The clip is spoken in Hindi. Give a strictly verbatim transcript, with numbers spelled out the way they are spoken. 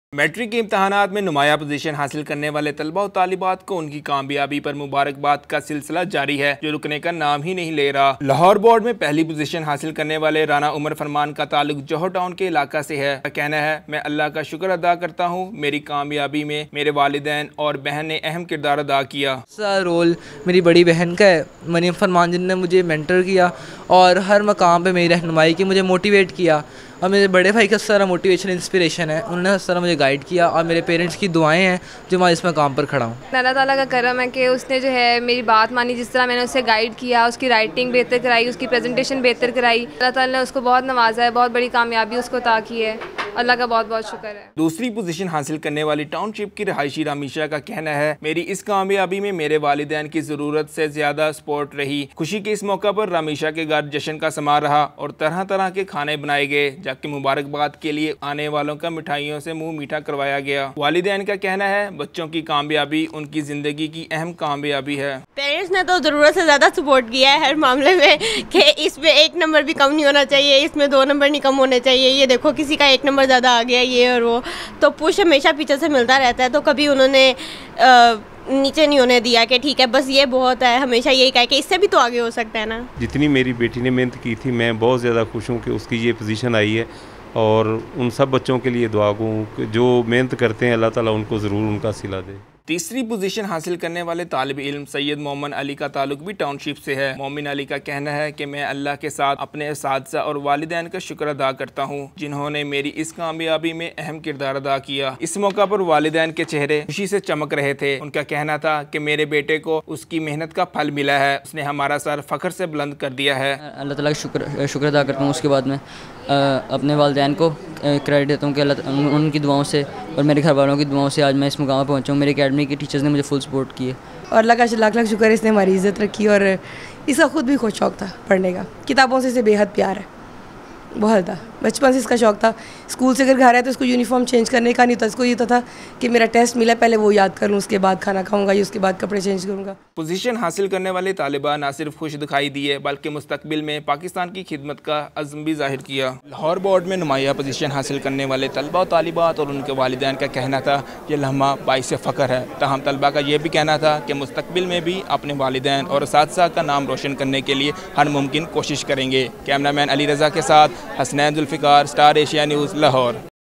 मैट्रिक के इम्तहानात में नुमाया पोजीशन हासिल करने वाले तलबा और तालिबात को उनकी कामयाबी पर मुबारकबाद का सिलसिला जारी है, जो रुकने का नाम ही नहीं ले रहा। लाहौर बोर्ड में पहली पोजीशन हासिल करने वाले राना उमर फरमान का ताल्लुक जौहर टाउन के इलाका से है। कहना है, मैं अल्लाह का शुक्र अदा करता हूँ, मेरी कामयाबी में मेरे वालिदैन और बहन ने अहम किरदार अदा किया। सा रोल मेरी बड़ी बहन का है, मरियम फरमान, जिनने मुझे मेंटर किया और हर मकाम पे मेरी रहनुमाई की, मुझे मोटिवेट किया। और मेरे बड़े भाई का सारा मोटिवेशन इंस्पिरेशन है, उन्होंने हर तरह मुझे गाइड किया और मेरे पेरेंट्स की दुआएं हैं जो मैं इस मकाम पर खड़ा हूँ। अल्लाह ताला का करम है कि उसने जो है मेरी बात मानी, जिस तरह मैंने उसे गाइड किया, उसकी राइटिंग बेहतर कराई, उसकी प्रेजेंटेशन बेहतर कराई। अल्लाह ताला ने उसको बहुत नवाजा है, बहुत बड़ी कामयाबी उसको अता की है। अल्लाह का बहुत बहुत शुक्र है। दूसरी पोजीशन हासिल करने वाली टाउनशिप की रहायशी रामीशा का कहना है, मेरी इस कामयाबी में मेरे वालिदैन की ज़रूरत से ज़्यादा सपोर्ट रही। खुशी के इस मौका पर रामीशा के घर जश्न का समा रहा और तरह तरह के खाने बनाए गए, जबकि मुबारकबाद के लिए आने वालों का मिठाइयों से मुंह मीठा करवाया गया। वालिदैन का कहना है, बच्चों की कामयाबी उनकी ज़िंदगी की अहम कामयाबी है। पेरेंट्स ने तो ज़रूरत से ज़्यादा सपोर्ट किया है हर मामले में कि इसमें एक नंबर भी कम नहीं होना चाहिए, इसमें दो नंबर नहीं कम होने चाहिए। ये देखो किसी का एक नंबर ज़्यादा आ गया, ये और वो, तो पुश हमेशा पीछे से मिलता रहता है। तो कभी उन्होंने आ, नीचे नहीं होने दिया कि ठीक है बस ये बहुत है, हमेशा यही कहा कि इससे भी तो आगे हो सकता है ना। जितनी मेरी बेटी ने मेहनत की थी, मैं बहुत ज़्यादा खुश हूँ कि उसकी ये पोजीशन आई है और उन सब बच्चों के लिए दुआ गो जो मेहनत करते हैं, अल्लाह ताला उनको ज़रूर उनका सिला दे। तीसरी पोजीशन हासिल करने वाले तालिब इल्म सैयद मोमिन अली का ताल्लुक भी टाउनशिप से है। मोमिन अली का कहना है कि मैं अल्लाह के साथ अपने असातिज़ा और वालिदैन का शुक्र अदा करता हूँ, जिन्होंने मेरी इस कामयाबी में अहम किरदार अदा किया। इस मौका पर वालिदैन के चेहरे खुशी से चमक रहे थे। उनका कहना था कि मेरे बेटे को उसकी मेहनत का फल मिला है, उसने हमारा सर फख्र से बुलंद कर दिया है। अल्लाह ताला का शुक्र शुक्र अदा करता हूँ। उसके बाद मैं अपने वालिदैन को क्रेडिट देता हूँ कि अल्लाह उनकी दुआओं से और मेरे घर वालों की दुआओं से आज मैं इस मुकाम पर पहुँचा हूँ। मेरे अकेडमी के टीचर्स ने मुझे फुल सपोर्ट किए और अल्लाह का लाख लाख शुक्र है, इसने हमारी इज़्ज़त रखी और इसका खुद भी खुद शौक़ था पढ़ने का। किताबों से इसे बेहद प्यार है, बहुत था। बचपन से इसका शौक़ था। स्कूल से अगर घर आया तो इसको यूनिफॉर्म चेंज करने का नहीं होता, इसको ये होता था कि मेरा टेस्ट मिला, पहले वो याद कर लूँ, उसके बाद खाना खाऊंगा या उसके बाद कपड़े चेंज करूँगा। पोजीशन हासिल करने वाले तालिबा न सिर्फ खुश दिखाई दिए, बल्कि मुस्तकबिल में पाकिस्तान की खिदमत का अज़्म भी जाहिर किया। लाहौर बोर्ड में नुमाया पोजीशन हासिल करने वाले तलबा और तालिबात और उनके वालिदैन का कहना था, ये लम्हा बाइस फ़ख्र है। तहम तलबा का यह भी कहना था कि मुस्तकबिल में भी अपने वालिदैन और असातिज़ा का नाम रोशन करने के लिए हर मुमकिन कोशिश करेंगे। कैमरामैन अली रज़ा के साथ Hasnain Zulfiqar, star Asia news, Lahore.